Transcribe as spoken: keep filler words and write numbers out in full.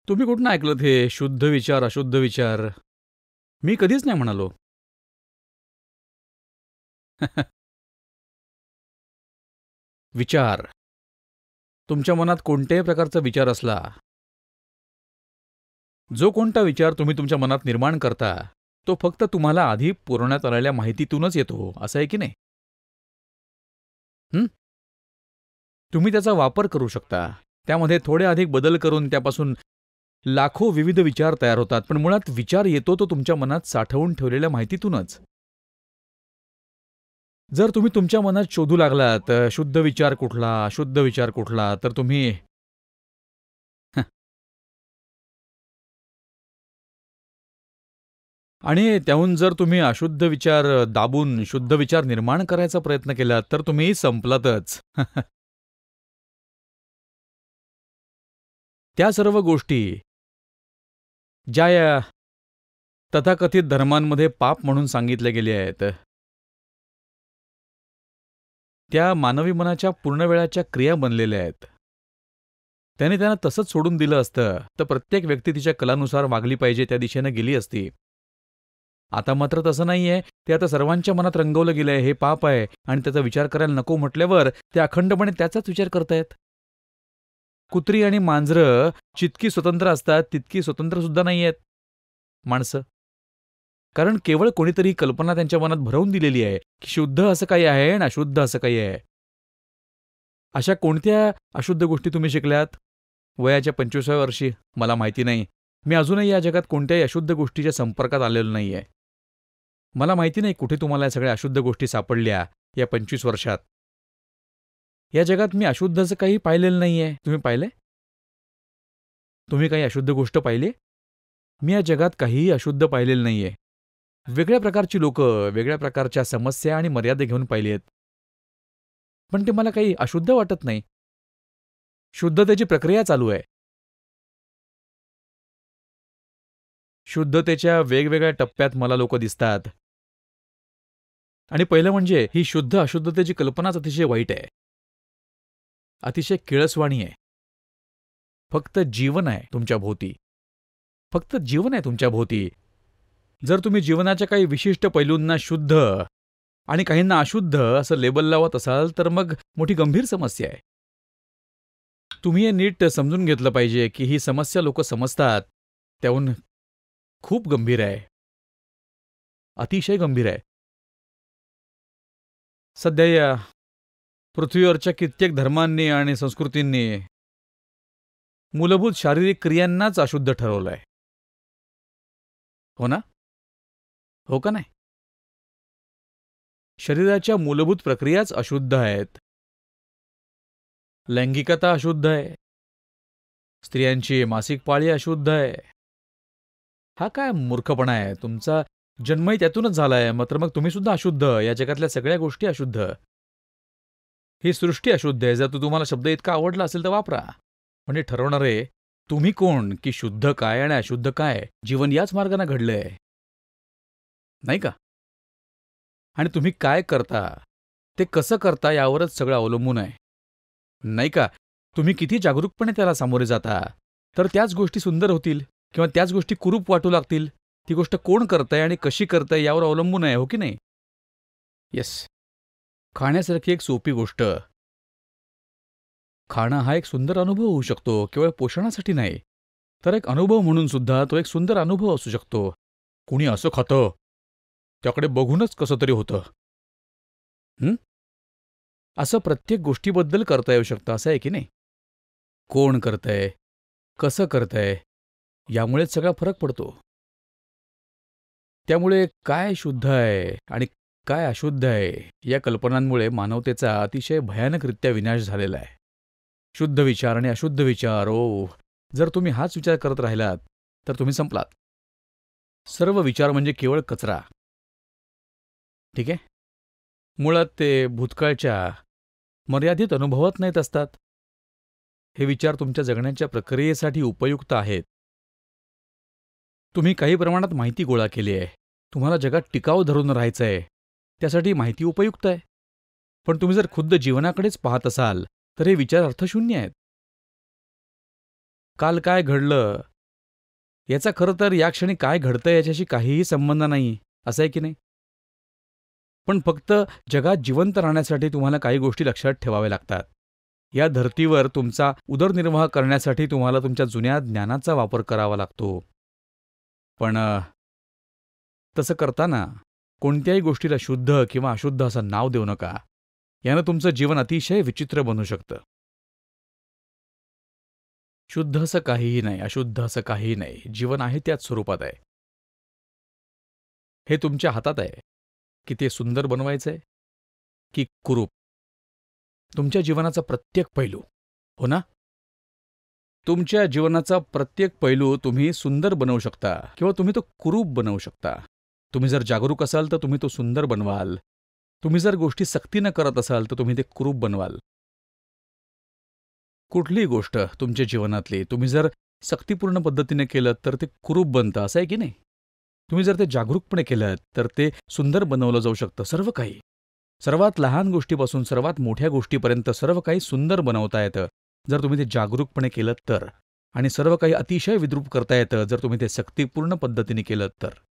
तुम्ही कुठून ऐकलत हे शुद्ध विचार, अशुद्ध विचार? मी कधीच नाही म्हणालो. विचार. तुमच्या मनात कोणत्याही प्रकारचा विचार असला, जो कोणता विचार तुम्ही तुमच्या मनात निर्माण करता, तो फक्त तुम्हाला आधी पुरवण्यात आलेल्या माहितीतूनच येतो, असं आहे की नाही? हं? तुम्ही त्याचा वापर करू शकता. त्यामध्ये थोडे अधिक बदल करून त्यापासून लाखो विविध विचार तयार होतात, पण मुळात विचार येतो तो तुमच्या मनात साठवून ठेवलेल्या माहितीतूनच. जर तुम्ही तुमच्या मनात शोधू लागलात अ, शुद्ध विचार कुठला, अशुद्ध विचार कुठला, तर तुम्ही हं, आणि त्याहून जर तुम्ही अशुद्ध विचार अ, दाबून शुद्ध विचार निर्माण करायचा प्रयत्न केलात, तर तुम्ही संपलातच. त्या सर्व गोष्टी ज्या या तथाकथित धर्मांमध्ये पाप म्हणून सांगितल्या गेल्या आहेत, त्या मानवी मनाच्या पूर्ण वेळाच्या क्रिया बनलेल्या आहेत. त्याने त्यांना तसंच सोडून दिलं असतं, तर प्रत्येक व्यक्ती तिच्या कलानुसार वागली पाहिजे त्या दिशेनं गेली असती. आता मात्र तसं नाहीये. ते आता सर्वांच्या मनात रंगवलं गेलंय, हे पाप आहे आणि त्याचा विचार करायला नको म्हटल्यावर ते अखंडपणे त्याचाच विचार करतायत. कुत्री आणि मांजरं जितकी स्वतंत्र असतात, तितकी स्वतंत्र सुद्धा नाहीयेत माणसं. कारण केवळ कोणीतरी ही कल्पना त्यांच्या मनात भरवून दिलेली आहे, की शुद्ध असं काही आहे आणि अशुद्ध असं काही आहे. अशा कोणत्या अशुद्ध गोष्टी तुम्ही शिकल्यात? वयाच्या पंचविसाव्या वर्षी? मला माहिती नाही. मी अजूनही या जगात कोणत्याही अशुद्ध गोष्टीच्या संपर्कात आलेलो नाहीये. मला माहिती नाही कुठे तुम्हाला या सगळ्या अशुद्ध गोष्टी सापडल्या या पंचवीस वर्षात. या जगात मी अशुद्ध असं काही पाहिलेलं नाहीये. तुम्ही पाहिलंय? तुम्ही काही अशुद्ध गोष्ट पाहिली? मी या जगात काहीही अशुद्ध पाहिलेलं नाहीये. वेगळ्या प्रकारची लोकं, वेगळ्या प्रकारच्या समस्या आणि मर्यादा घेऊन पाहिली आहेत. पण ते मला काही अशुद्ध वाटत नाही. शुद्धतेची प्रक्रिया चालू आहे. शुद्धतेच्या वेगवेगळ्या टप्प्यात मला लोकं दिसतात. आणि पहिलं म्हणजे ही शुद्ध अशुद्धतेची कल्पनाच अतिशय वाईट आहे. अतिशय किळसवाणी आहे. फक्त जीवन आहे तुमच्या भोवती. फक्त जीवन आहे तुमच्या भोवती. जर तुम्ही जीवनाच्या काही विशिष्ट पैलूंना शुद्ध आणि काहींना अशुद्ध असं लेबल लावत असाल, तर मग मोठी गंभीर समस्या आहे. तुम्ही हे नीट समजून घेतलं पाहिजे, की ही समस्या लोकं समजतात, त्याहून खूप गंभीर आहे. अतिशय गंभीर आहे. सध्या या पृथ्वीवरच्या कित्येक धर्मांनी आणि संस्कृतींनी मूलभूत शारीरिक क्रियांनाच अशुद्ध ठरवलंय. हो ना? हो का नाही? शरीराच्या मूलभूत प्रक्रियाच अशुद्ध आहेत. लैंगिकता अशुद्ध आहे. स्त्रियांची मासिक पाळी अशुद्ध आहे. हा काय मूर्खपणा आहे? तुमचा जन्मही त्यातूनच झालाय, मात्र मग तुम्ही सुद्धा अशुद्ध. या जगातल्या सगळ्या गोष्टी अशुद्ध. ही सृष्टी अशुद्ध आहे. जर तो तुम्हाला शब्द इतका आवडला असेल तर वापरा. म्हणजे ठरवणारे तुम्ही कोण, की शुद्ध काय आणि अशुद्ध काय? जीवन याच मार्गाने घडलंय, नाही का? आणि तुम्ही काय करता, ते कसं करता यावरच सगळं अवलंबून आहे, नाही का? तुम्ही किती जागरूकपणे त्याला सामोरे जाता, तर त्याच गोष्टी सुंदर होतील किंवा त्याच गोष्टी कुरूप वाटू लागतील. ती गोष्ट कोण करतंय आणि कशी करतंय यावर अवलंबून आहे, हो की नाही? येस. खाण्यासारखी एक सोपी गोष्ट. खाणं हा एक सुंदर अनुभव होऊ शकतो, केवळ पोषणासाठी नाही, तर एक अनुभव म्हणून सुद्धा तो एक सुंदर अनुभव असू शकतो. कुणी असं खातं, त्याकडे बघूनच कसं तरी होतं. हं? असं प्रत्येक गोष्टीबद्दल करता येऊ शकतं, असं आहे की नाही? कोण करतंय, कसं करतंय, यामुळेच सगळा फरक पडतो. त्यामुळे काय शुद्ध आहे आणि काय अशुद्ध आहे, या कल्पनांमुळे मानवतेचा अतिशय भयानकरित्या विनाश झालेला आहे. शुद्ध विचार आणि अशुद्ध विचार, ओ, जर तुम्ही हाच विचार करत राहिलात, तर तुम्ही संपलात. सर्व विचार म्हणजे केवळ कचरा. ठीक आहे? मुळात ते भूतकाळच्या मर्यादित अनुभवात नाहीत असतात. हे विचार तुमच्या जगण्याच्या प्रक्रियेसाठी उपयुक्त आहेत. तुम्ही काही प्रमाणात माहिती गोळा केली आहे. तुम्हाला जगात टिकाव धरून राहायचं आहे. त्यासाठी माहिती उपयुक्त आहे. पण तुम्ही जर खुद्द जीवनाकडेच पाहत असाल, तर हे विचार अर्थशून्य आहेत. काल काय घडलं याचा खरं तर या क्षणी काय घडतंय याच्याशी काहीही संबंध नाही, असं आहे की नाही? पण फक्त जगात जिवंत राहण्यासाठी तुम्हाला काही गोष्टी लक्षात ठेवाव्या लागतात. या धर्तीवर तुमचा उदरनिर्वाह करण्यासाठी तुम्हाला तुमच्या जुन्या ज्ञानाचा वापर करावा लागतो. पण अ, तसं करताना कोणत्याही गोष्टीला शुद्ध किंवा अशुद्ध असं नाव देऊ नका. यानं तुमचं जीवन अतिशय विचित्र बनू शकतं. शुद्ध असं काहीही नाही, अशुद्ध असं काहीही नाही. जीवन आहे त्याच स्वरूपात आहे. हे तुमच्या हातात आहे, की ते सुंदर बनवायचंय की कुरूप. तुमच्या जीवनाचा प्रत्येक पैलू, हो ना? तुमच्या जीवनाचा प्रत्येक पैलू तुम्ही सुंदर बनवू शकता किंवा तुम्ही तो कुरूप बनवू शकता. तुम्ही जर जागरूक असाल तर तुम्ही तो सुंदर बनवाल. तुम्ही जर गोष्टी सक्तीनं करत असाल तर तुम्ही ते कुरूप बनवाल. कुठलीही गोष्ट तुमच्या जीवनातली तुम्ही जर सक्तीपूर्ण पद्धतीने केलं तर ते कुरूप बनतं, असं आहे की नाही? तुम्ही जर ते जागरूकपणे केलं तर ते सुंदर बनवलं जाऊ शकतं. सर्व काही, सर्वात लहान गोष्टीपासून सर्वात मोठ्या गोष्टीपर्यंत सर्व काही सुंदर बनवता येतं जर तुम्ही ते जागरूकपणे केलं तर. आणि सर्व काही अतिशय विद्रूप करता येतं जर तुम्ही ते सक्तीपूर्ण पद्धतीने केलं तर.